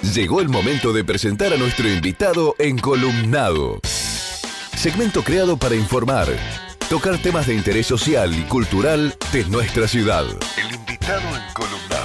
Llegó el momento de presentar a nuestro invitado en Columnado. Segmento creado para informar, tocar temas de interés social y cultural de nuestra ciudad. El invitado en Columnado.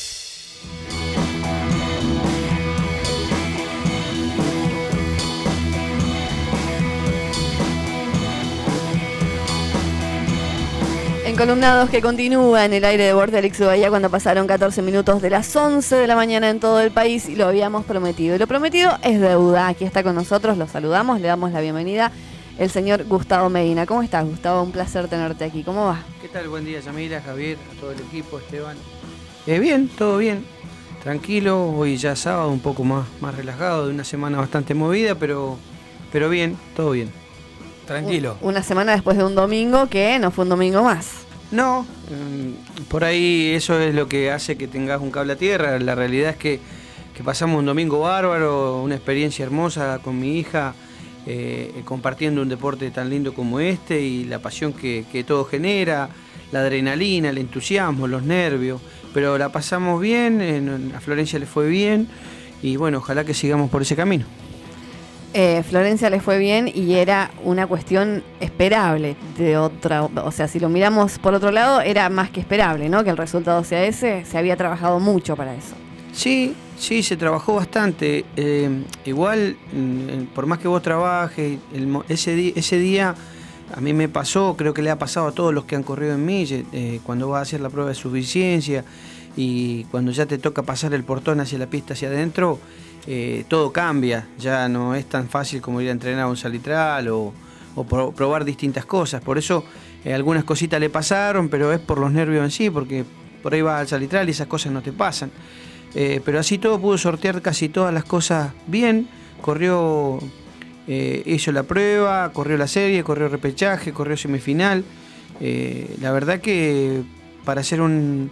En Columnados, que continúa en el aire de Vorterix Bahía cuando pasaron 14 minutos de las 11 de la mañana en todo el país y lo habíamos prometido. Y lo prometido es deuda. Aquí está con nosotros, lo saludamos, le damos la bienvenida el señor Gustavo Medina. ¿Cómo estás, Gustavo? Un placer tenerte aquí. ¿Cómo va? ¿Qué tal? Buen día, Yamila, Javier, a todo el equipo, Esteban. Bien, todo bien. Tranquilo, hoy ya sábado, un poco más relajado, de una semana bastante movida, pero bien, todo bien. Tranquilo. Una semana después de un domingo que no fue un domingo más. No, por ahí eso es lo que hace que tengas un cable a tierra. La realidad es que pasamos un domingo bárbaro, una experiencia hermosa con mi hija, compartiendo un deporte tan lindo como este y la pasión que todo genera, la adrenalina, el entusiasmo, los nervios. Pero la pasamos bien, a Florencia le fue bien y bueno, ojalá que sigamos por ese camino. Florencia le fue bien y era una cuestión esperable de otra, o sea, si lo miramos por otro lado, era más que esperable, ¿no? Que el resultado sea ese, se había trabajado mucho para eso. Sí, se trabajó bastante. Igual, por más que vos trabajes, ese día a mí me pasó, creo que le ha pasado a todos los que han corrido en mí, cuando vas a hacer la prueba de suficiencia y cuando ya te toca pasar el portón hacia la pista, hacia adentro, todo cambia, ya no es tan fácil como ir a entrenar a un salitral o probar distintas cosas. Por eso algunas cositas le pasaron, pero es por los nervios en sí, porque por ahí vas al salitral y esas cosas no te pasan. Pero así todo pudo sortear casi todas las cosas bien. Corrió, hizo la prueba, corrió la serie, corrió repechaje, corrió semifinal. La verdad que para hacer un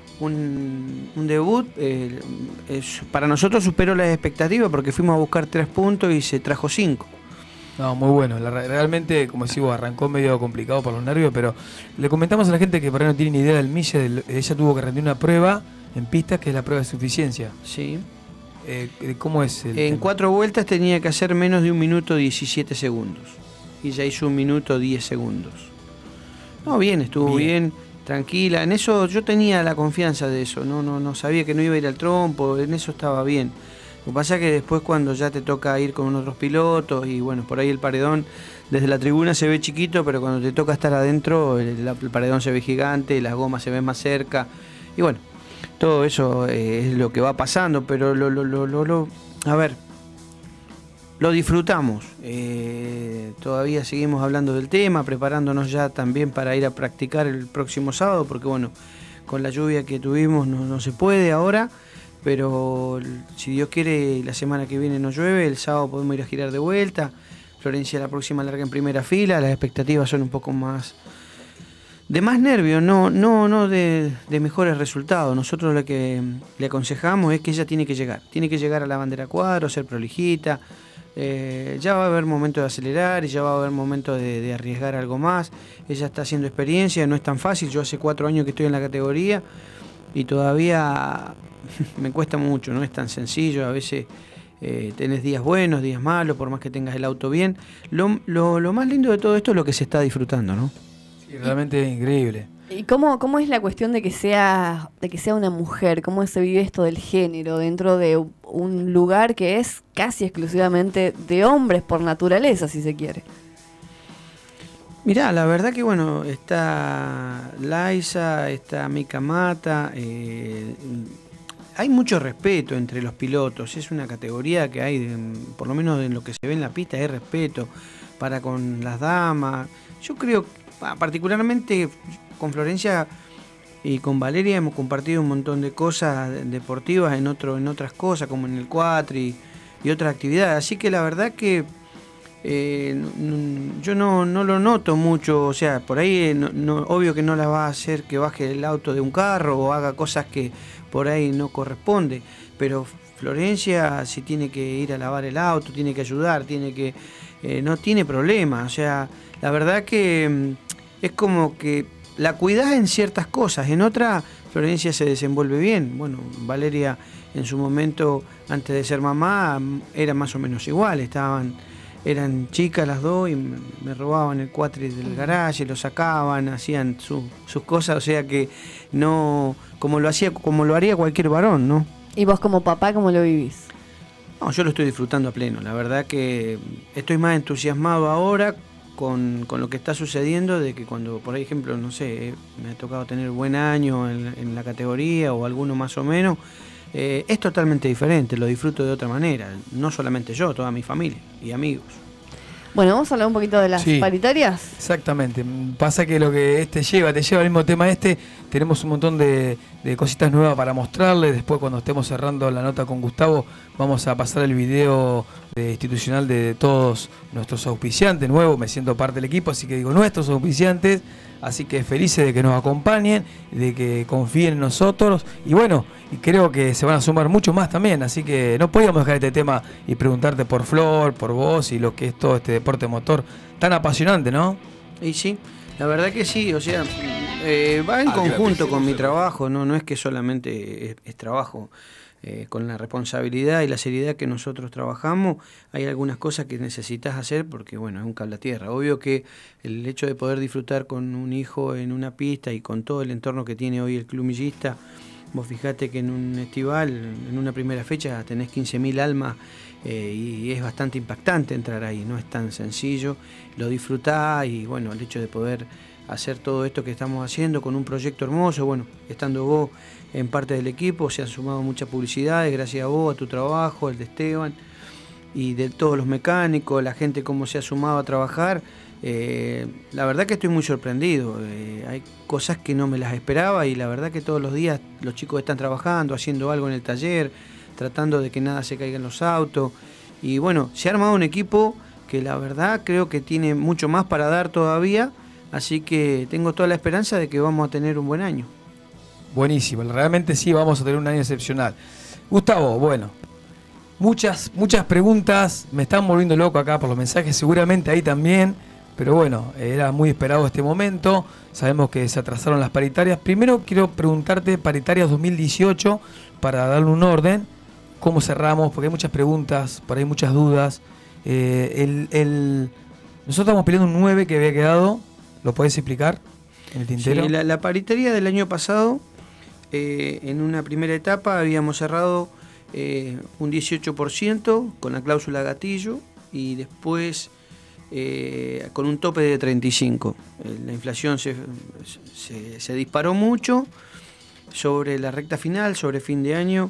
debut, para nosotros superó las expectativas porque fuimos a buscar 3 puntos y se trajo 5. No, muy bueno. Realmente, como decís vos, arrancó medio complicado por los nervios, pero le comentamos a la gente que por ahí no tiene ni idea del mille. Ella tuvo que rendir una prueba en pistas que es la prueba de suficiencia. Sí. ¿Cómo es el En tema? 4 vueltas tenía que hacer menos de 1 minuto 17 segundos. Y ya hizo 1 minuto 10 segundos. No, bien, estuvo bien. Tranquila, en eso yo tenía la confianza de eso, no sabía que no iba a ir al trompo, en eso estaba bien. Lo que pasa es que después cuando ya te toca ir con otros pilotos y bueno, por ahí el paredón desde la tribuna se ve chiquito, pero cuando te toca estar adentro el paredón se ve gigante, las gomas se ven más cerca y bueno, todo eso es lo que va pasando, pero a ver, lo disfrutamos, todavía seguimos hablando del tema, preparándonos ya también para ir a practicar el próximo sábado, porque bueno, con la lluvia que tuvimos no se puede ahora, pero si Dios quiere la semana que viene no llueve, el sábado podemos ir a girar de vuelta, Florencia la próxima larga en primera fila, las expectativas son un poco más de más nervios, no de mejores resultados. Nosotros lo que le aconsejamos es que ella tiene que llegar a la bandera cuadro, ser prolijita. Ya va a haber momento de acelerar y ya va a haber momento de arriesgar algo más. Ella está haciendo experiencia, no es tan fácil. Yo hace 4 años que estoy en la categoría y todavía me cuesta mucho, no es tan sencillo. A veces tenés días buenos, días malos, por más que tengas el auto bien. Lo más lindo de todo esto es lo que se está disfrutando, ¿no? Sí, realmente es increíble. ¿Y cómo es la cuestión de que sea una mujer? ¿Cómo se vive esto del género dentro de un lugar que es casi exclusivamente de hombres por naturaleza, si se quiere? Mirá, la verdad que bueno, está Laisa, está Mika Mata, hay mucho respeto entre los pilotos, es una categoría que hay, por lo menos en lo que se ve en la pista, hay respeto para con las damas. Yo creo, particularmente con Florencia y con Valeria hemos compartido un montón de cosas deportivas en otras cosas, como en el cuatri y otras actividades. Así que la verdad que yo no lo noto mucho. O sea, por ahí obvio que no la va a hacer que baje el auto de un carro o haga cosas que por ahí no corresponde. Pero Florencia, si tiene que ir a lavar el auto, tiene que ayudar, no tiene problema. O sea, la verdad que es como que la cuidás en ciertas cosas, en otra Florencia se desenvuelve bien. Bueno, Valeria en su momento, antes de ser mamá, era más o menos igual, eran chicas las dos y me robaban el cuatri del garaje, lo sacaban, hacían sus cosas, o sea que no, como lo haría cualquier varón, ¿no? ¿Y vos como papá cómo lo vivís? No, yo lo estoy disfrutando a pleno, la verdad que estoy más entusiasmado ahora con lo que está sucediendo, de que cuando, por ejemplo, no sé, me ha tocado tener buen año en la categoría o alguno más o menos, es totalmente diferente, lo disfruto de otra manera, no solamente yo, toda mi familia y amigos. Bueno, vamos a hablar un poquito de las paritarias. Exactamente. Pasa que lo que te lleva al mismo tema tenemos un montón de cositas nuevas para mostrarles. Después, cuando estemos cerrando la nota con Gustavo, vamos a pasar el video institucional de todos nuestros auspiciantes nuevos. Me siento parte del equipo, así que digo nuestros auspiciantes. Así que felices de que nos acompañen, de que confíen en nosotros. Y bueno, y creo que se van a sumar mucho más también. Así que no podíamos dejar este tema y preguntarte por Flor, por vos y lo que es todo este deporte motor tan apasionante, ¿no? Y sí, la verdad que sí, o sea, va en conjunto con mi trabajo, no es que solamente es trabajo. Con la responsabilidad y la seriedad que nosotros trabajamos, hay algunas cosas que necesitas hacer porque, bueno, es un cable a tierra. Obvio que el hecho de poder disfrutar con un hijo en una pista y con todo el entorno que tiene hoy el club millista, vos fijate que en un estival, en una primera fecha, tenés 15.000 almas y es bastante impactante entrar ahí, no es tan sencillo, lo disfrutás y, bueno, el hecho de poder hacer todo esto que estamos haciendo con un proyecto hermoso, bueno, estando vos en parte del equipo, se han sumado muchas publicidades, gracias a vos, a tu trabajo, el de Esteban, y de todos los mecánicos, la gente cómo se ha sumado a trabajar. La verdad que estoy muy sorprendido, hay cosas que no me las esperaba y la verdad que todos los días los chicos están trabajando, haciendo algo en el taller, tratando de que nada se caiga en los autos, y bueno, se ha armado un equipo que la verdad creo que tiene mucho más para dar todavía, así que tengo toda la esperanza de que vamos a tener un buen año. Buenísimo, realmente sí vamos a tener un año excepcional. Gustavo, bueno, muchas preguntas, me están volviendo loco acá por los mensajes, seguramente ahí también, pero bueno, era muy esperado este momento, sabemos que se atrasaron las paritarias. Primero quiero preguntarte, paritarias 2018, para darle un orden, ¿cómo cerramos? Porque hay muchas preguntas, por ahí hay muchas dudas. Nosotros estamos peleando un 9 que había quedado, ¿lo podés explicar en el tintero? Sí, la paritaria del año pasado, en una primera etapa habíamos cerrado un 18% con la cláusula gatillo y después con un tope de 35%. La inflación se disparó mucho sobre la recta final, sobre fin de año.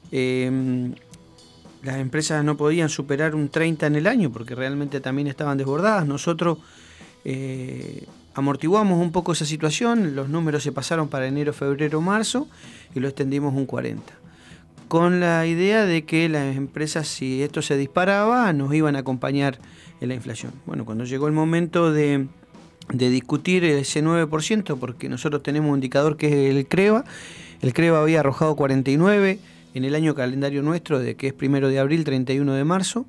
Las empresas no podían superar un 30% en el año porque realmente también estaban desbordadas. Nosotros amortiguamos un poco esa situación, los números se pasaron para enero, febrero, marzo y lo extendimos un 40%. Con la idea de que las empresas, si esto se disparaba, nos iban a acompañar en la inflación. Bueno, cuando llegó el momento de discutir ese 9%, porque nosotros tenemos un indicador que es el CREVA había arrojado 49% en el año calendario nuestro, de que es 1 de abril, 31 de marzo.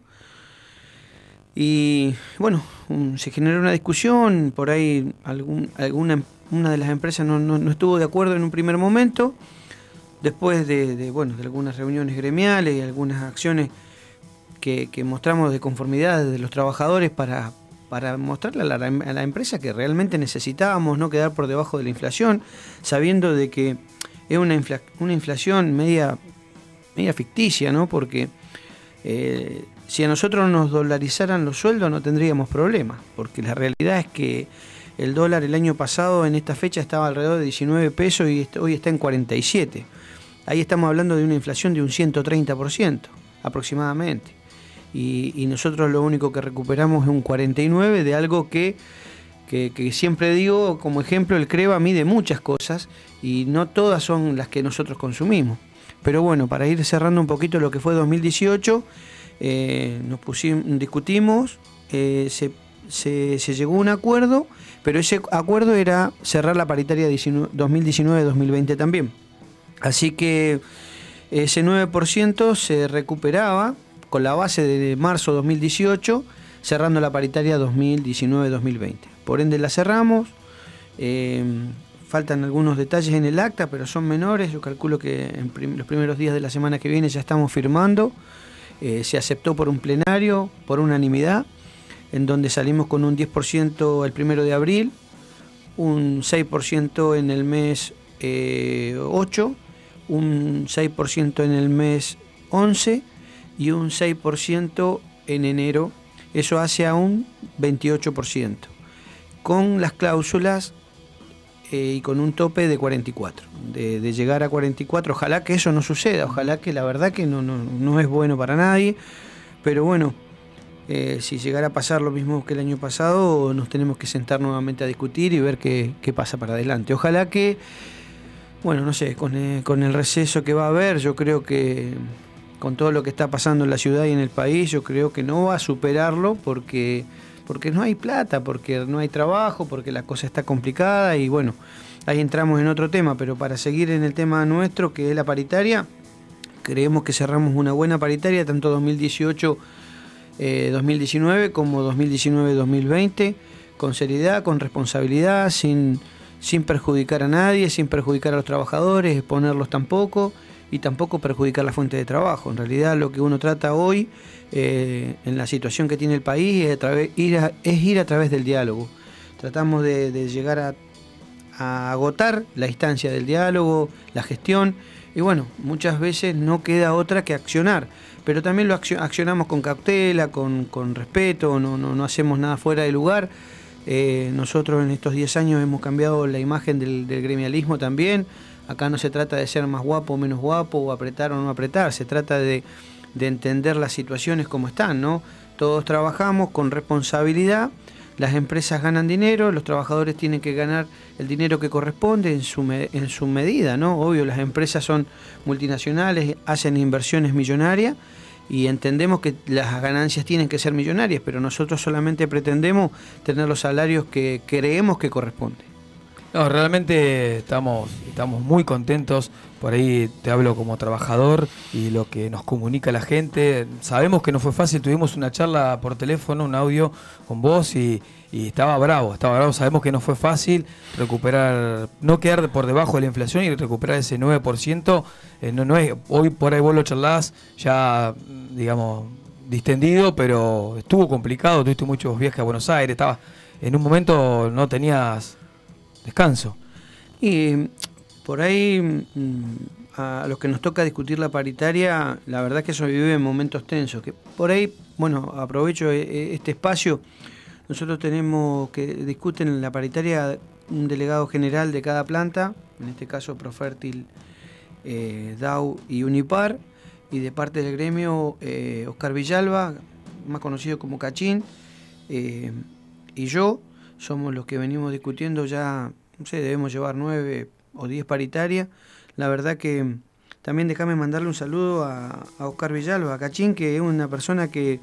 Y bueno, se generó una discusión, por ahí una de las empresas no estuvo de acuerdo en un primer momento, después de algunas reuniones gremiales y algunas acciones que mostramos de conformidad de los trabajadores para mostrarle a la empresa que realmente necesitábamos no quedar por debajo de la inflación, sabiendo de que es una inflación media ficticia, ¿no? Porque si a nosotros nos dolarizaran los sueldos no tendríamos problemas, porque la realidad es que el dólar el año pasado en esta fecha estaba alrededor de 19 pesos y hoy está en 47. Ahí estamos hablando de una inflación de un 130% aproximadamente. Y nosotros lo único que recuperamos es un 49% de algo que siempre digo, como ejemplo, el CREVA mide muchas cosas y no todas son las que nosotros consumimos. Pero bueno, para ir cerrando un poquito lo que fue 2018, discutimos, se llegó a un acuerdo, pero ese acuerdo era cerrar la paritaria 2019-2020 también. Así que ese 9% se recuperaba con la base de marzo 2018, cerrando la paritaria 2019-2020. Por ende la cerramos, faltan algunos detalles en el acta, pero son menores. Yo calculo que en los primeros días de la semana que viene ya estamos firmando. Se aceptó por un plenario, por unanimidad, en donde salimos con un 10% el 1 de abril, un 6% en el mes 8, un 6% en el mes 11 y un 6% en enero. Eso hace a un 28%, con las cláusulas y con un tope de 44, de llegar a 44. Ojalá que eso no suceda, ojalá que la verdad que no es bueno para nadie, pero bueno, si llegara a pasar lo mismo que el año pasado, nos tenemos que sentar nuevamente a discutir y ver qué pasa para adelante. Ojalá que, bueno, no sé, con el receso que va a haber, yo creo que con todo lo que está pasando en la ciudad y en el país, yo creo que no va a superarlo porque no hay plata, porque no hay trabajo, porque la cosa está complicada y bueno, ahí entramos en otro tema, pero para seguir en el tema nuestro, que es la paritaria, creemos que cerramos una buena paritaria, tanto 2018-2019 como 2019-2020, con seriedad, con responsabilidad, sin perjudicar a nadie, sin perjudicar a los trabajadores, exponerlos tampoco, y tampoco perjudicar la fuente de trabajo. En realidad lo que uno trata hoy, en la situación que tiene el país, es ir a través del diálogo. Tratamos de llegar a agotar la instancia del diálogo, la gestión, y bueno, muchas veces no queda otra que accionar, pero también lo accionamos con cautela, con respeto, no hacemos nada fuera de lugar. Nosotros en estos 10 años hemos cambiado la imagen del gremialismo también. Acá no se trata de ser más guapo o menos guapo, o apretar o no apretar, se trata de entender las situaciones como están, ¿no? Todos trabajamos con responsabilidad, las empresas ganan dinero, los trabajadores tienen que ganar el dinero que corresponde en su medida, ¿no? Obvio, las empresas son multinacionales, hacen inversiones millonarias y entendemos que las ganancias tienen que ser millonarias, pero nosotros solamente pretendemos tener los salarios que creemos que corresponden. No, realmente estamos muy contentos. Por ahí te hablo como trabajador y lo que nos comunica la gente. Sabemos que no fue fácil, tuvimos una charla por teléfono, un audio con vos y estaba bravo. Sabemos que no fue fácil recuperar, no quedar por debajo de la inflación y recuperar ese 9%. No es, hoy por ahí vos lo charlás ya, digamos, distendido, pero estuvo complicado. Tuviste muchos viajes a Buenos Aires, estabas en un momento, no tenías descanso. Y por ahí, a los que nos toca discutir la paritaria, la verdad es que eso vive en momentos tensos. Que por ahí, bueno, aprovecho este espacio. Nosotros tenemos que discuten en la paritaria un delegado general de cada planta, en este caso Profértil, DAU y Unipar, y de parte del gremio Oscar Villalba, más conocido como Cachín, y yo. Somos los que venimos discutiendo ya, no sé, debemos llevar 9 o 10 paritarias. La verdad que también déjame mandarle un saludo a Oscar Villalba, a Cachín, que es una persona que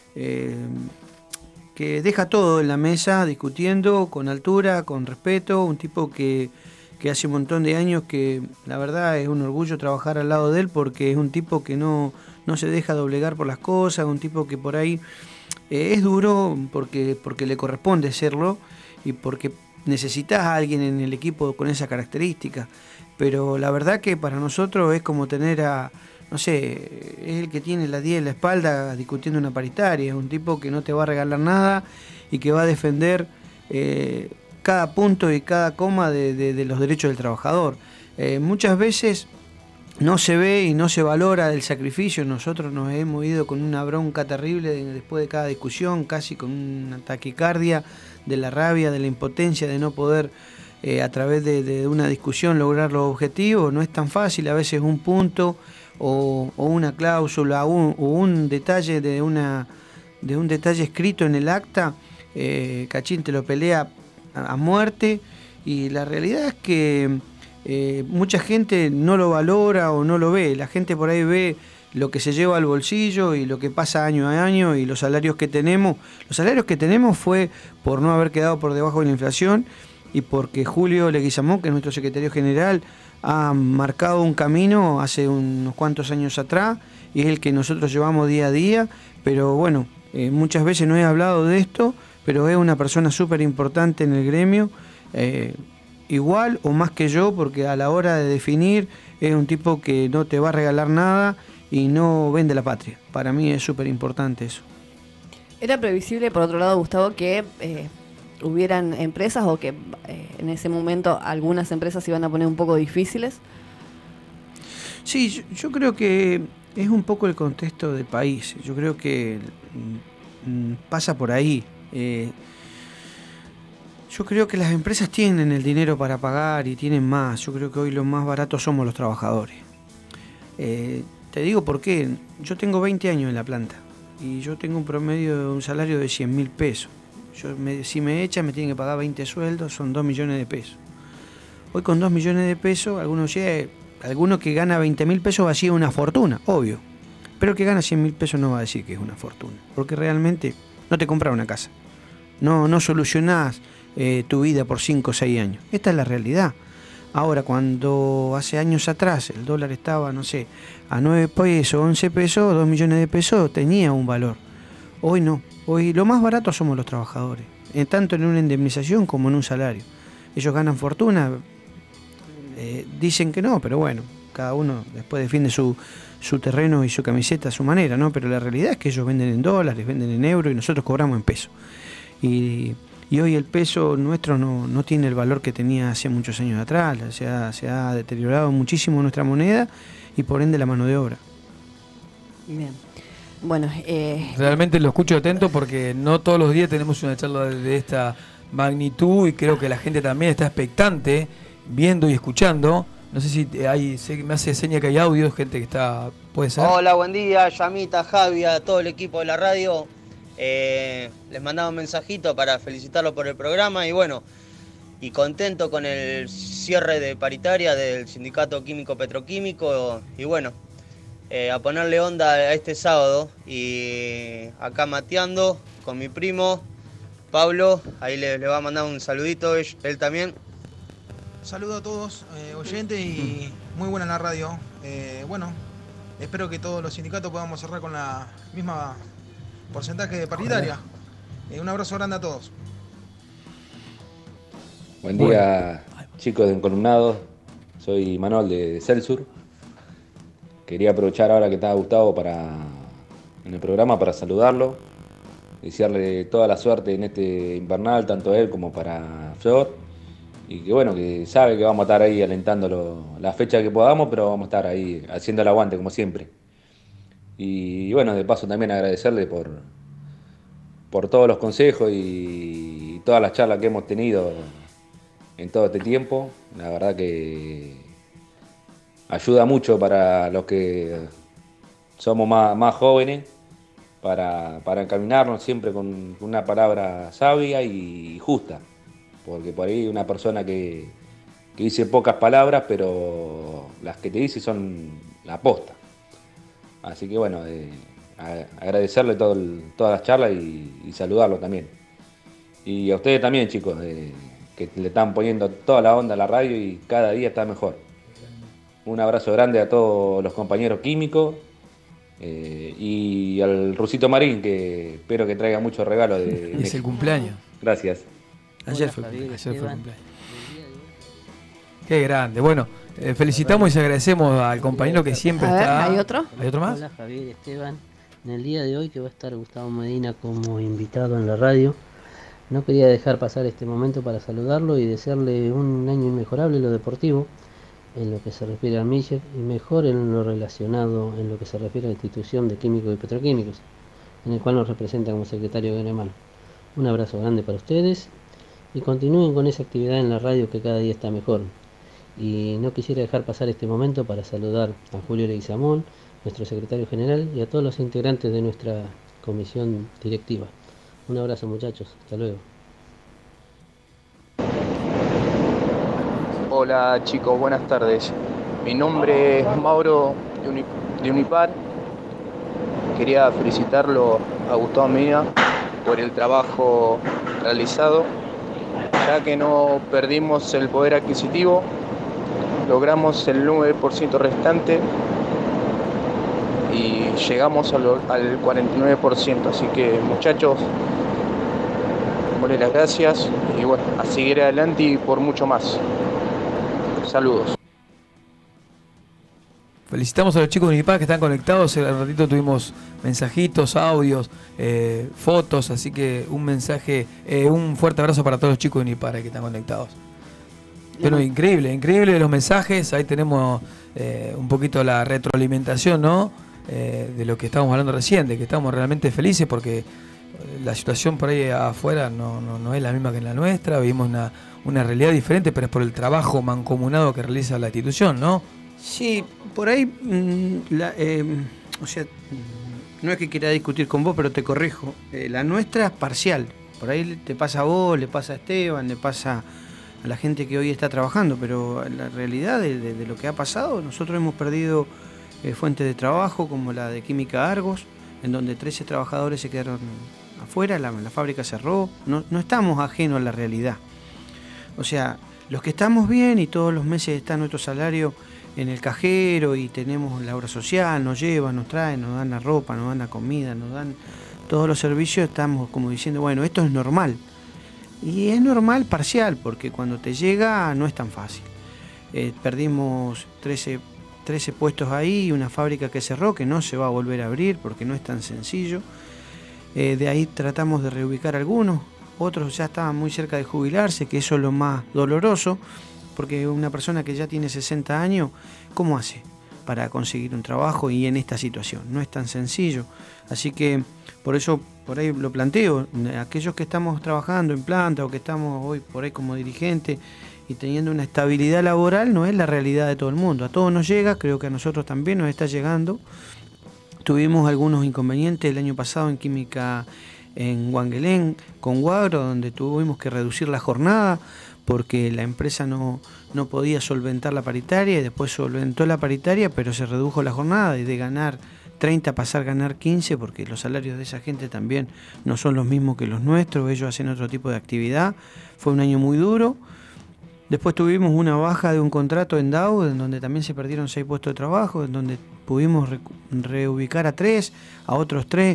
deja todo en la mesa discutiendo con altura, con respeto, un tipo que hace un montón de años que la verdad es un orgullo trabajar al lado de él, porque es un tipo que no se deja doblegar por las cosas, un tipo que por ahí es duro porque le corresponde serlo y porque necesitas a alguien en el equipo con esa característica, pero la verdad que para nosotros es como tener no sé, es el que tiene la 10 en la espalda discutiendo una paritaria, es un tipo que no te va a regalar nada y que va a defender cada punto y cada coma de los derechos del trabajador. Muchas veces no se ve y no se valora el sacrificio. Nosotros nos hemos ido con una bronca terrible después de cada discusión, casi con una taquicardia de la rabia, de la impotencia, de no poder a través de una discusión lograr los objetivos. No es tan fácil, a veces un punto o una cláusula o un detalle de un detalle escrito en el acta, Cachín te lo pelea a muerte, y la realidad es que mucha gente no lo valora o no lo ve. La gente por ahí ve lo que se lleva al bolsillo y lo que pasa año a año y los salarios que tenemos. Los salarios que tenemos fue por no haber quedado por debajo de la inflación y porque Julio Leguizamón, que es nuestro secretario general, ha marcado un camino hace unos cuantos años atrás y es el que nosotros llevamos día a día. Pero bueno, muchas veces no he hablado de esto, pero es una persona súper importante en el gremio. igual o más que yo, porque a la hora de definir es un tipo que no te va a regalar nada y no vende la patria. Para mí es súper importante eso. ¿Era previsible, por otro lado, Gustavo, que hubieran empresas o que en ese momento algunas empresas se iban a poner un poco difíciles? Sí, yo creo que es un poco el contexto del país. Yo creo que pasa por ahí. Yo creo que las empresas tienen el dinero para pagar y tienen más. Yo creo que hoy los más baratos somos los trabajadores. Te digo por qué. Yo tengo 20 años en la planta y yo tengo un promedio de un salario de 100.000 pesos. Si me echan me tienen que pagar 20 sueldos, son 2 millones de pesos. Hoy con 2 millones de pesos, alguno que gana 20.000 pesos va a decir una fortuna, obvio. Pero el que gana 100.000 pesos no va a decir que es una fortuna. Porque realmente no te compras una casa. No solucionás tu vida por 5 o 6 años. Esta es la realidad. Ahora, cuando hace años atrás el dólar estaba, no sé, a 9 pesos, 11 pesos, 2 millones de pesos, tenía un valor. Hoy no. Hoy lo más barato somos los trabajadores. Tanto en una indemnización como en un salario. Ellos ganan fortuna. Dicen que no, pero bueno, cada uno después defiende su terreno y su camiseta a su manera, ¿no? Pero la realidad es que ellos venden en dólares, venden en euros y nosotros cobramos en pesos. Y hoy el peso nuestro no tiene el valor que tenía hace muchos años atrás. Se ha deteriorado muchísimo nuestra moneda y por ende la mano de obra. Bien. Bueno, realmente lo escucho atento porque no todos los días tenemos una charla de esta magnitud y creo que la gente también está expectante, viendo y escuchando. No sé si me hace seña que hay audio, gente que está, puede ser. Hola, buen día, Yamita, Javi, a todo el equipo de la radio. Les mandaba un mensajito para felicitarlo por el programa y bueno, y contento con el cierre de paritaria del Sindicato Químico Petroquímico y bueno, a ponerle onda a este sábado y acá mateando con mi primo Pablo, ahí le va a mandar un saludito él también. Saludo a todos oyentes y muy buena la radio. Bueno, espero que todos los sindicatos podamos cerrar con la misma porcentaje de paritaria. Un abrazo grande a todos. Buen día, chicos de Encolumnados. Soy Manuel de Celsur. Quería aprovechar ahora que está Gustavo en el programa para saludarlo, desearle toda la suerte en este invernal, tanto a él como para Flor. Y que bueno, que sabe que vamos a estar ahí alentándolo la fecha que podamos, pero vamos a estar ahí haciendo el aguante como siempre. Y bueno, de paso también agradecerle por todos los consejos y todas las charlas que hemos tenido en todo este tiempo. La verdad que ayuda mucho para los que somos más jóvenes, para encaminarnos siempre con una palabra sabia y justa. Porque por ahí una persona que dice pocas palabras, pero las que te dice son la posta. Así que bueno, agradecerle todas las charlas y saludarlo también. Y a ustedes también, chicos, que le están poniendo toda la onda a la radio y cada día está mejor. Un abrazo grande a todos los compañeros químicos y al Rusito Marín, que espero que traiga muchos regalos. Es el cumpleaños. Gracias. Ayer fue el cumpleaños. Qué grande. Bueno, felicitamos y agradecemos al compañero que siempre está. ¿Hay otro? ¿Hay otro más? Hola, Javier Esteban. En el día de hoy que va a estar Gustavo Medina como invitado en la radio, no quería dejar pasar este momento para saludarlo y desearle un año inmejorable en lo deportivo, en lo que se refiere al Miller, y mejor en lo relacionado en lo que se refiere a la institución de químicos y petroquímicos, en el cual nos representa como secretario gremial. Un abrazo grande para ustedes y continúen con esa actividad en la radio que cada día está mejor. Y no quisiera dejar pasar este momento para saludar a Julio Leguizamón, nuestro secretario general, y a todos los integrantes de nuestra comisión directiva. Un abrazo, muchachos, hasta luego. Hola chicos, buenas tardes. Mi nombre es Mauro de Unipar. Quería felicitarlo a Gustavo Medina por el trabajo realizado, ya que no perdimos el poder adquisitivo, logramos el 9% restante y llegamos al 49%, así que muchachos, démosle las gracias y bueno, a seguir adelante y por mucho más. Saludos. Felicitamos a los chicos de Unipar que están conectados. Al ratito tuvimos mensajitos, audios, fotos, así que un mensaje, un fuerte abrazo para todos los chicos de Unipar que están conectados. Pero increíble los mensajes. Ahí tenemos un poquito la retroalimentación, ¿no? De lo que estábamos hablando recién, de que estamos realmente felices porque la situación por ahí afuera no es la misma que en la nuestra. Vivimos una realidad diferente, pero es por el trabajo mancomunado que realiza la institución, ¿no? Sí, por ahí, o sea, no es que quiera discutir con vos, pero te corrijo. La nuestra es parcial. Por ahí te pasa a vos, le pasa a Esteban, le pasa a la gente que hoy está trabajando, pero la realidad de lo que ha pasado, nosotros hemos perdido fuentes de trabajo como la de Química Argos, en donde 13 trabajadores se quedaron afuera, la fábrica cerró. No estamos ajenos a la realidad. O sea, los que estamos bien y todos los meses está nuestro salario en el cajero y tenemos la obra social, nos llevan, nos traen, nos dan la ropa, nos dan la comida, nos dan todos los servicios, estamos como diciendo, bueno, esto es normal. Y es normal parcial, porque cuando te llega no es tan fácil. Perdimos 13 puestos ahí y una fábrica que cerró, que no se va a volver a abrir porque no es tan sencillo. De ahí tratamos de reubicar algunos, otros ya estaban muy cerca de jubilarse, que eso es lo más doloroso, porque una persona que ya tiene 60 años, ¿cómo hace para conseguir un trabajo y en esta situación? No es tan sencillo. Así que por eso por ahí lo planteo, aquellos que estamos trabajando en planta o que estamos hoy por ahí como dirigente y teniendo una estabilidad laboral, no es la realidad de todo el mundo. A todos nos llega, creo que a nosotros también nos está llegando. Tuvimos algunos inconvenientes el año pasado en Química en Huanguelén con Huagro, donde tuvimos que reducir la jornada porque la empresa no podía solventar la paritaria y después solventó la paritaria, pero se redujo la jornada y de ganar 30 pasar a ganar 15, porque los salarios de esa gente también no son los mismos que los nuestros, ellos hacen otro tipo de actividad. Fue un año muy duro. Después tuvimos una baja de un contrato en DAO, en donde también se perdieron 6 puestos de trabajo, en donde pudimos reubicar a 3, a otros 3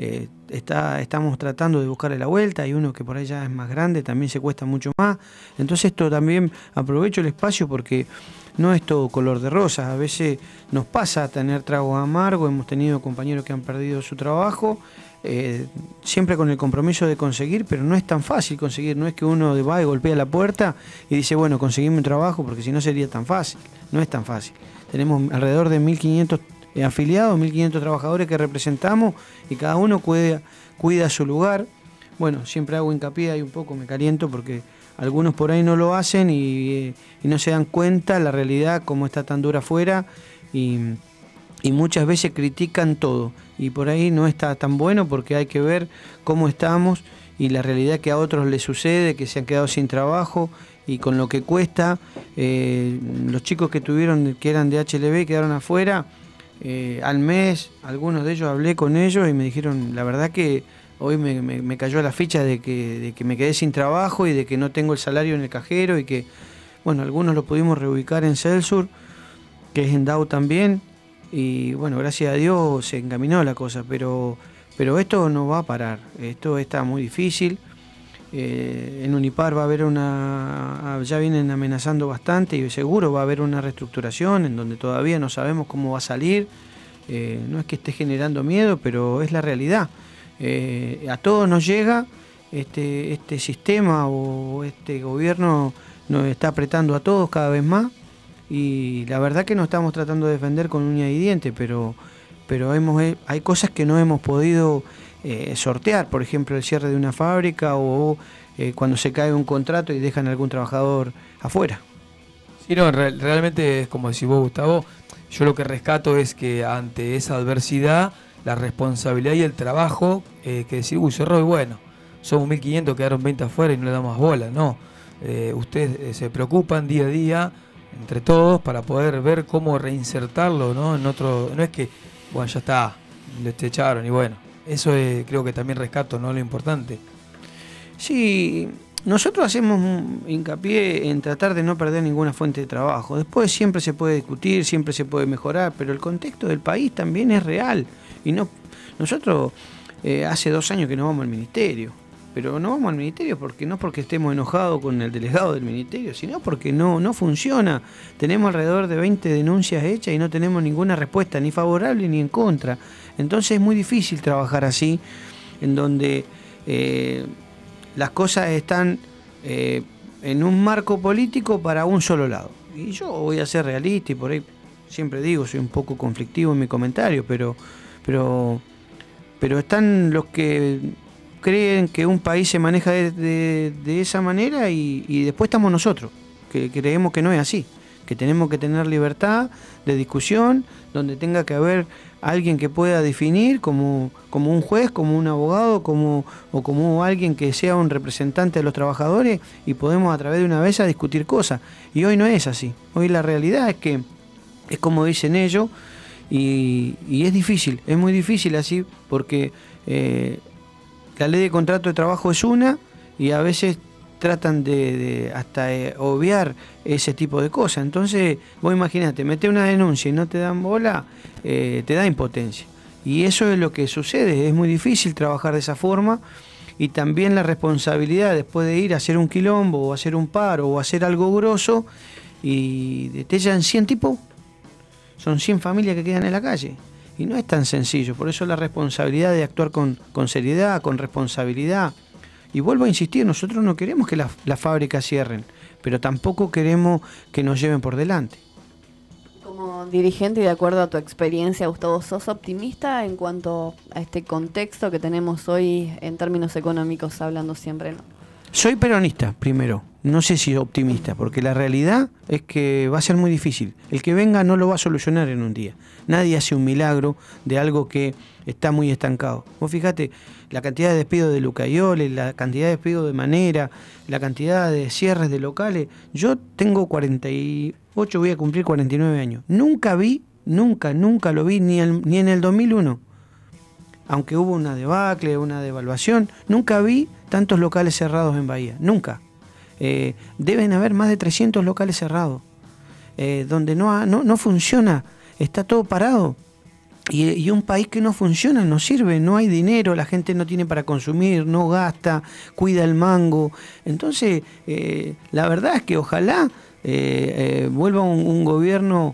estamos tratando de buscarle la vuelta. Hay uno que por ahí ya es más grande, también se cuesta mucho más. Entonces esto también aprovecho el espacio porque no es todo color de rosas. A veces nos pasa tener tragos amargos, hemos tenido compañeros que han perdido su trabajo, siempre con el compromiso de conseguir, pero no es tan fácil conseguir. No es que uno va y golpea la puerta y dice, bueno, conseguime un trabajo, porque si no sería tan fácil. No es tan fácil. Tenemos alrededor de 1.500 afiliados, 1.500 trabajadores que representamos y cada uno cuida su lugar. Bueno, siempre hago hincapié ahí un poco, me caliento porque algunos por ahí no lo hacen y no se dan cuenta la realidad como está tan dura afuera y muchas veces critican todo y por ahí no está tan bueno porque hay que ver cómo estamos y la realidad que a otros les sucede, que se han quedado sin trabajo y con lo que cuesta. Los chicos que eran de HLB quedaron afuera. Al mes, algunos de ellos hablé con ellos y me dijeron, la verdad que hoy me cayó la ficha de que me quedé sin trabajo y de que no tengo el salario en el cajero y que, bueno, algunos lo pudimos reubicar en Celsur, que es en DAO también, y bueno, gracias a Dios se encaminó la cosa, pero esto no va a parar, esto está muy difícil. En Unipar va a haber ya vienen amenazando bastante y seguro va a haber una reestructuración en donde todavía no sabemos cómo va a salir. No es que esté generando miedo, pero es la realidad. A todos nos llega este sistema o este gobierno nos está apretando a todos cada vez más y la verdad que nos estamos tratando de defender con uña y diente, pero hay cosas que no hemos podido sortear, por ejemplo el cierre de una fábrica o cuando se cae un contrato y dejan a algún trabajador afuera. Sí, no, realmente es como decís vos, Gustavo, yo lo que rescato es que ante esa adversidad, la responsabilidad y el trabajo, que decir, cerró y bueno, somos 1.500, quedaron 20 afuera y no le damos bola, no. Ustedes se preocupan día a día entre todos para poder ver cómo reinsertarlo, ¿no? En otro, no es que, bueno, ya está, le echaron y bueno. Eso creo que también rescato, ¿no? Lo importante. Sí, nosotros hacemos hincapié en tratar de no perder ninguna fuente de trabajo. Después siempre se puede discutir, siempre se puede mejorar, pero el contexto del país también es real. Y nosotros hace 2 años que no vamos al ministerio, pero no vamos al ministerio no porque estemos enojados con el delegado del ministerio, sino porque no funciona. Tenemos alrededor de 20 denuncias hechas y no tenemos ninguna respuesta, ni favorable ni en contra. Entonces es muy difícil trabajar así, en donde las cosas están en un marco político para un solo lado. Y yo voy a ser realista y por ahí siempre digo, soy un poco conflictivo en mi comentario, pero están los que creen que un país se maneja de esa manera y después estamos nosotros, que creemos que no es así, que tenemos que tener libertad de discusión, donde tenga que haber alguien que pueda definir como un juez, como un abogado, o como alguien que sea un representante de los trabajadores y podemos a través de una mesa discutir cosas. Y hoy no es así. Hoy la realidad es que es como dicen ellos y es difícil, es muy difícil así porque la ley de contrato de trabajo es una y a veces tratan de hasta obviar ese tipo de cosas. Entonces, vos imaginate, metés una denuncia y no te dan bola, te da impotencia. Y eso es lo que sucede, es muy difícil trabajar de esa forma y también la responsabilidad después de ir a hacer un quilombo o hacer un paro o hacer algo grosso y te echan 100 tipos, son 100 familias que quedan en la calle. Y no es tan sencillo, por eso la responsabilidad de actuar con seriedad, con responsabilidad. Y vuelvo a insistir, nosotros no queremos que las fábricas cierren, pero tampoco queremos que nos lleven por delante. Como dirigente y de acuerdo a tu experiencia, Gustavo, ¿sos optimista en cuanto a este contexto que tenemos hoy en términos económicos, hablando siempre, ¿no? Soy peronista, primero. No sé si optimista, porque la realidad es que va a ser muy difícil. El que venga no lo va a solucionar en un día. Nadie hace un milagro de algo que está muy estancado. Vos fíjate la cantidad de despidos de Lucayole, la cantidad de despidos de Manera, la cantidad de cierres de locales. Yo tengo 48, voy a cumplir 49 años. Nunca lo vi, ni en el 2001. Aunque hubo una debacle, una devaluación, nunca vi tantos locales cerrados en Bahía. Nunca. Deben haber más de 300 locales cerrados, donde no funciona, está todo parado. Y un país que no funciona, no sirve, no hay dinero, la gente no tiene para consumir, no gasta, cuida el mango. Entonces, la verdad es que ojalá vuelva un gobierno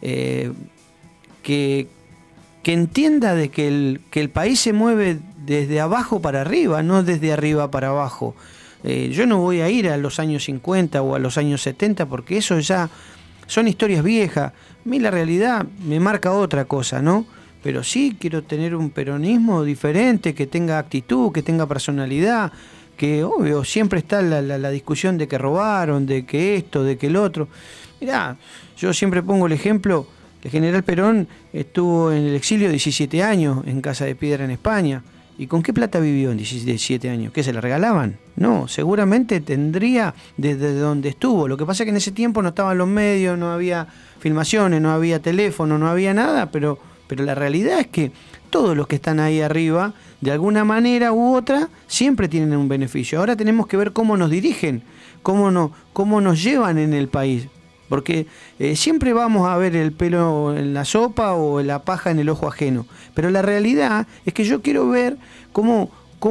que entienda de que el país se mueve desde abajo para arriba, no desde arriba para abajo. Yo no voy a ir a los años 50 o a los años 70 porque eso ya son historias viejas. A mí la realidad me marca otra cosa, ¿no? Pero sí quiero tener un peronismo diferente, que tenga actitud, que tenga personalidad, que obvio siempre está la discusión de que robaron, de que esto, de que el otro. Mirá, yo siempre pongo el ejemplo, el general Perón estuvo en el exilio 17 años en Casa de Piedra en España. ¿Y con qué plata vivió en 17 años? ¿Qué, se la regalaban? No, seguramente tendría desde donde estuvo. Lo que pasa es que en ese tiempo no estaban los medios, no había filmaciones, no había teléfono, no había nada, pero la realidad es que todos los que están ahí arriba, de alguna manera u otra, siempre tienen un beneficio. Ahora tenemos que ver cómo nos dirigen, cómo nos llevan en el país. Porque siempre vamos a ver el pelo en la sopa o la paja en el ojo ajeno. Pero la realidad es que yo quiero ver cómo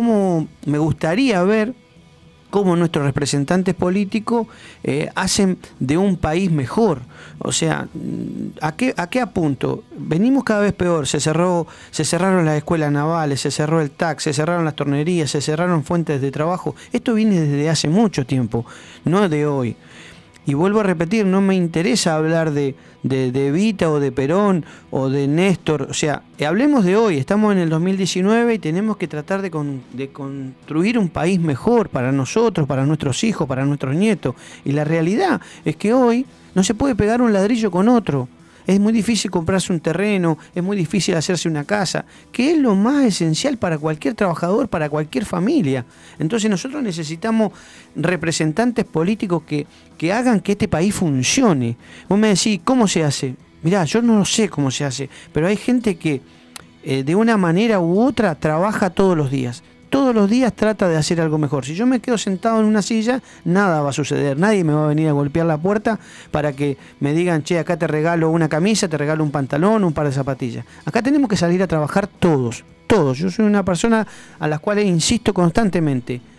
me gustaría ver cómo nuestros representantes políticos hacen de un país mejor. O sea, ¿a qué apunto? Venimos cada vez peor. Se cerraron las escuelas navales, se cerró el TAC, se cerraron las tornerías, se cerraron fuentes de trabajo. Esto viene desde hace mucho tiempo, no de hoy. Y vuelvo a repetir, no me interesa hablar de Evita o de Perón o de Néstor. O sea, hablemos de hoy, estamos en el 2019 y tenemos que tratar de construir un país mejor para nosotros, para nuestros hijos, para nuestros nietos. Y la realidad es que hoy no se puede pegar un ladrillo con otro. Es muy difícil comprarse un terreno, es muy difícil hacerse una casa, que es lo más esencial para cualquier trabajador, para cualquier familia. Entonces nosotros necesitamos representantes políticos que hagan que este país funcione. Vos me decís, ¿cómo se hace? Mirá, yo no sé cómo se hace, pero hay gente que de una manera u otra trabaja todos los días. Todos los días trata de hacer algo mejor. Si yo me quedo sentado en una silla, nada va a suceder. Nadie me va a venir a golpear la puerta para que me digan, che, acá te regalo una camisa, te regalo un pantalón, un par de zapatillas. Acá tenemos que salir a trabajar todos. Yo soy una persona a la cual insisto constantemente.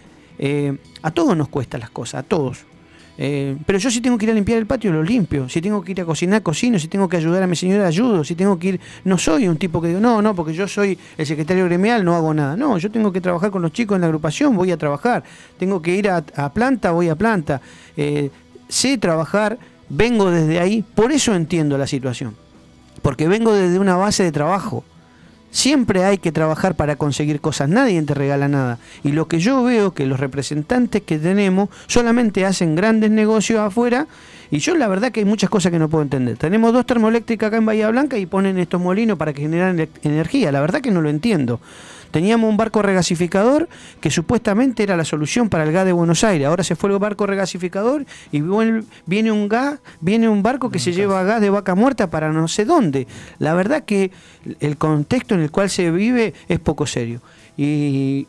A todos nos cuesta las cosas, a todos. Pero yo si tengo que ir a limpiar el patio, lo limpio. Si tengo que ir a cocinar, cocino. Si tengo que ayudar a mi señora, ayudo. Si tengo que ir... No soy un tipo que digo, no, porque yo soy el secretario gremial, no hago nada. No, yo tengo que trabajar con los chicos en la agrupación, voy a trabajar. Tengo que ir a planta, voy a planta. Sé trabajar, vengo desde ahí. Por eso entiendo la situación. Porque vengo desde una base de trabajo. Siempre hay que trabajar para conseguir cosas, nadie te regala nada. Y lo que yo veo que los representantes que tenemos solamente hacen grandes negocios afuera, y yo la verdad que hay muchas cosas que no puedo entender. Tenemos 2 termoeléctricas acá en Bahía Blanca y ponen estos molinos para que generan energía, la verdad que no lo entiendo. Teníamos un barco regasificador que supuestamente era la solución para el gas de Buenos Aires. Ahora se fue el barco regasificador y viene un barco que se lleva gas de vaca muerta para no sé dónde. La verdad que el contexto en el cual se vive es poco serio. Y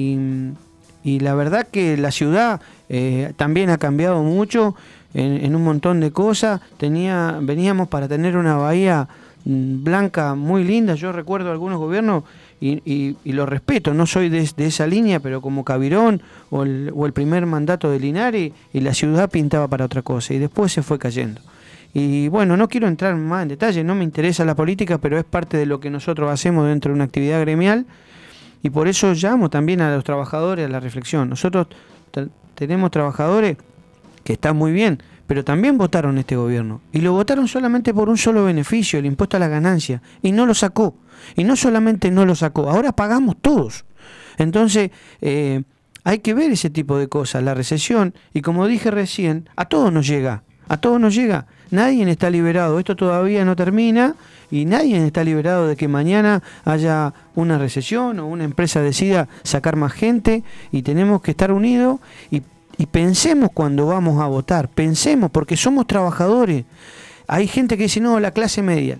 la verdad que la ciudad también ha cambiado mucho en un montón de cosas. Veníamos para tener una bahía blanca muy linda. Yo recuerdo algunos gobiernos y lo respeto, no soy de esa línea, pero como Cavirón o el primer mandato de Linares, y la ciudad pintaba para otra cosa y después se fue cayendo. Y bueno, no quiero entrar más en detalle, no me interesa la política, pero es parte de lo que nosotros hacemos dentro de una actividad gremial, y por eso llamo también a los trabajadores a la reflexión. Nosotros tenemos trabajadores que están muy bien, pero también votaron este gobierno, y lo votaron solamente por un solo beneficio, el impuesto a la ganancia, y no lo sacó. Y no solamente no lo sacó, ahora pagamos todos. Entonces, hay que ver ese tipo de cosas, la recesión, y como dije recién, a todos nos llega, nadie está liberado, esto todavía no termina, y nadie está liberado de que mañana haya una recesión o una empresa decida sacar más gente, y tenemos que estar unidos y pensemos cuando vamos a votar, pensemos, porque somos trabajadores. Hay gente que dice, no, la clase media,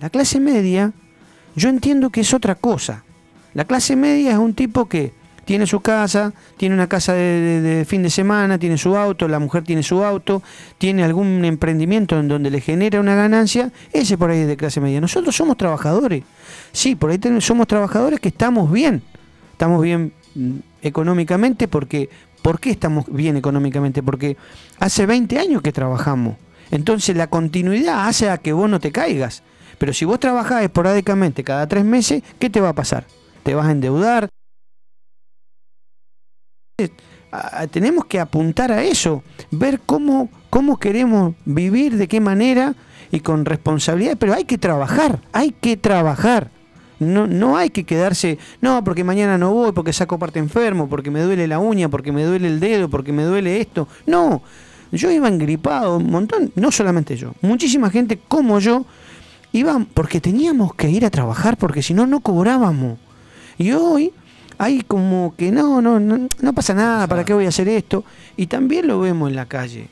yo entiendo que es otra cosa. La clase media es un tipo que tiene su casa, tiene una casa de fin de semana, tiene su auto, la mujer tiene su auto, tiene algún emprendimiento en donde le genera una ganancia, ese por ahí es de clase media. Nosotros somos trabajadores, sí, por ahí somos trabajadores que estamos bien económicamente. ¿Por qué estamos bien económicamente? Porque hace 20 años que trabajamos, entonces la continuidad hace a que vos no te caigas. Pero si vos trabajás esporádicamente cada 3 meses, ¿qué te va a pasar? Te vas a endeudar. Tenemos que apuntar a eso, ver cómo queremos vivir, de qué manera y con responsabilidad, pero hay que trabajar. No hay que quedarse, no, porque mañana no voy, porque saco parte enfermo, porque me duele la uña, porque me duele el dedo, porque me duele esto. No, yo iba engripado, un montón, no solamente yo, muchísima gente como yo, iban porque teníamos que ir a trabajar, porque si no, no cobrábamos. Y hoy hay como que no pasa nada, ¿para qué voy a hacer esto? Y también lo vemos en la calle,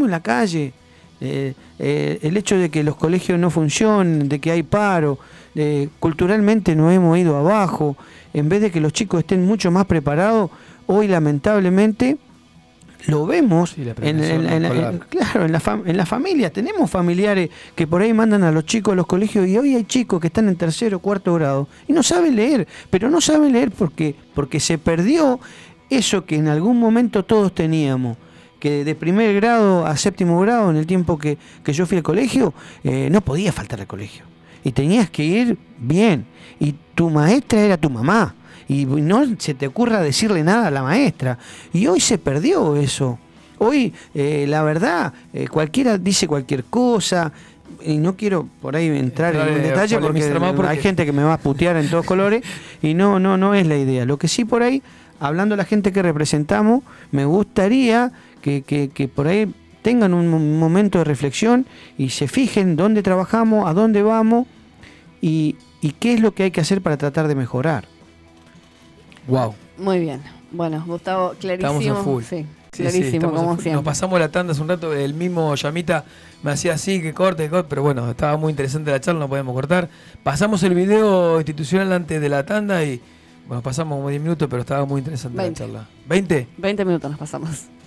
el hecho de que los colegios no funcionen, de que hay paro, culturalmente nos hemos ido abajo, en vez de que los chicos estén mucho más preparados, hoy lamentablemente lo vemos en la familia. Tenemos familiares que por ahí mandan a los chicos a los colegios, y hoy hay chicos que están en 3º o 4º grado y no saben leer, pero no saben leer porque se perdió eso que en algún momento todos teníamos, que de 1er grado a 7º grado, en el tiempo que yo fui al colegio, no podía faltar al colegio y tenías que ir bien, y tu maestra era tu mamá, y no se te ocurra decirle nada a la maestra. Y hoy se perdió eso. Hoy, la verdad, cualquiera dice cualquier cosa, y no quiero por ahí entrar en un detalle porque hay gente que me va a putear en todos colores, y no es la idea. Lo que sí, por ahí, hablando a la gente que representamos, me gustaría que por ahí tengan un momento de reflexión y se fijen dónde trabajamos, a dónde vamos y qué es lo que hay que hacer para tratar de mejorar. Wow. Muy bien. Bueno, Gustavo, clarísimo. Estamos en full. Sí, clarísimo, como siempre. Nos pasamos la tanda hace un rato, el mismo Llamita me hacía así, que corte, pero bueno, estaba muy interesante la charla, no podemos cortar. Pasamos el video institucional antes de la tanda y bueno, pasamos como 10 minutos, pero estaba muy interesante la charla. ¿20? 20 minutos nos pasamos.